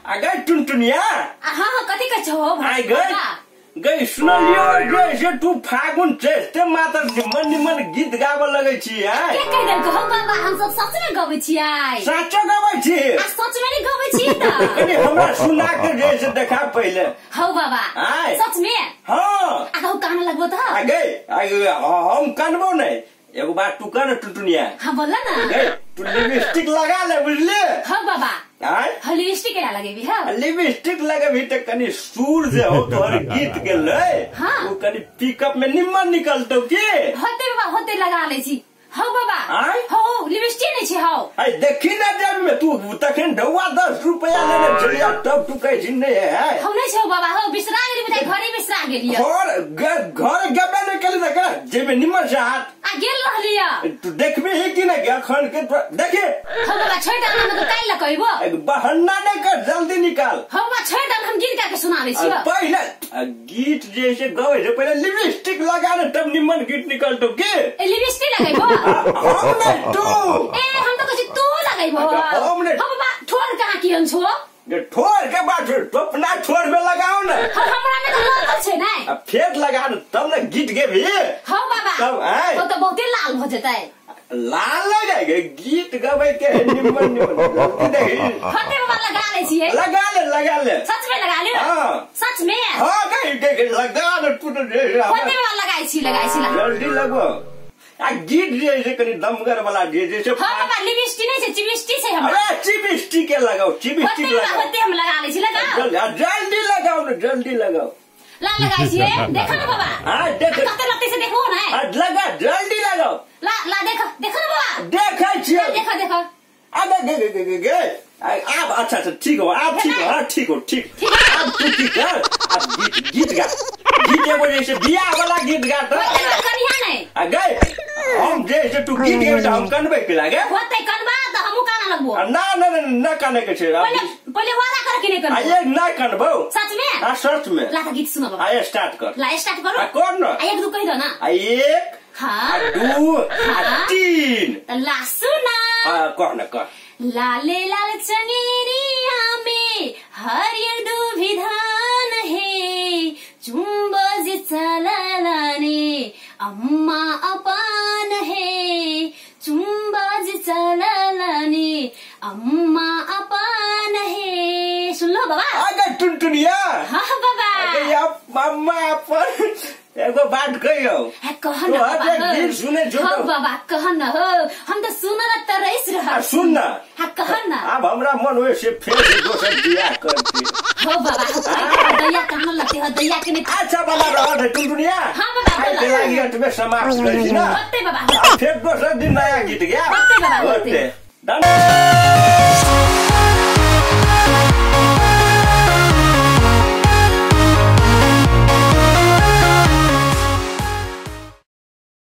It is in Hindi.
अगर टुनटुनिया हाँ कथी का छो आई गई सुनलियो जे तू फागुन चढ़ते मात्र निमन गीत गावे लगे छी के कह देलको हम बाबा हम सब सच में गावे छियै सच गावे छी सच में नहीं गावे छी त कनी हमरा सुना के जे से देखा पहले हौ बाबा सच में हां आगो कान लगबो त आगे हम कानबो नहीं एगो बात तू कर टुनटुनिया हां बोल ना तू लिपस्टिक लगा ले बुझले हां बाबा लिपस्टिक क्या लगेबी हां लिपस्टिक लगेबी त कनी सूर जे हो तोहर गीत के ले वो कनी पिकअप में निम्न निकलतो के होते बाबा होते लगा ले छी हौ बाबा हौ लिपस्टिक नहीं छी हौ आई देखी ना जब में तू तखन ढौआ 10 रुपया लेने चलिया तब तू कह छी नहीं है हम नहीं छौ बाबा हौ बिसरा गेली बिताई घरे बिसरा गेली घर गबे नहीं कली तक जेबे निमन से हाथ आ गेल रहलिया तू देखबे है कि ना अखन के देखे हौ बाबा छोड़ आना में तो काई ल कहबो बहाना नहीं कर जल्दी निकाल हौ बाबा छोड़ आना हम गीत गा के सुनावे छी पहले गीत जैसे गावे से पहले लिपस्टिक लगा ले तब निमन गीत निकलतो के लिपस्टिक लगाइबो हम नहीं तू हम तो कछि तू लगाइबो हम नहीं बाबा ठोर कहां कियन छो ठोर के बात तो अपना ठोर में लगाओ ना हमरा में तो लागल छे नै फेर लगा तब ना गीत गेबी हां बाबा तब तो बहुते लाल हो जतै लाल लगाएगा गीत गावे के निमन देखी फटे बाबा लगा ले छिए लगा ले सच में लगा ले हां सच में हां कहीं देख लगा ले तू तो फटे बाबा लगाई छी जल्दी लगो आ गीत जैसे कनी दमगर वाला जैसे हां बाबा लिपस्टिक नहीं छे चिपस्टिक छे हमरा अरे चिपस्टिक के लगाओ चिपस्टिक लगाओ होते हम लगा ले छी लगाओ जल्दी लगाओ ना जल्दी लगाओ ला लगाई छिए देखो ना बाबा हां देख कते लगते से देखो ना लगा जल्दी लगाओ ला देखो ना बाबा देखै छिए देखो अबे गे आप अच्छा ठीक हो आप ठीक हो हाँ ठीक अब तू ठीक कर अब गीत गा गीत एगो जैसे बियाह वाला गीत गा तो गए हम जैसे तू गीत गा हम कनबे के लागे होते कनबा त हमहु काना लगबो ना काने के छे पहले वादा कर के नहीं करबो आये ना कनबो सच में हां सच में ला गीत सुनो बाबा आये स्टार्ट कर करो कौन ना एक दो कह दो ना एक हां दो तीन त ला सुना हां कौन ना कर लाले लाल चनेरिया में हरियर दुभी धान है चुम्बज चलालाने अम्मा अपान है चुम्बज चलालाने अम्मा अपान है सुन लो बाबा आगे टुनटुनिया हाँ बाबा अम्मा अपन एगो बात कहियो कह न बाबा गीत सुने जो हाँ बाबा कह न हो हम तो सुनर तरस रहा सुन ना हाँ कह न अब हमरा मन होए से फिर दोसर बियाह करती हो बाबा दैया कान लगते हो दैया के नहीं अच्छा वाला रह टुनटुनिया हाँ बाबा आई लागी अंत में समाप्त कर दी ना होते बाबा फिर दोसर दिन नया गीत गया होते बाबा होते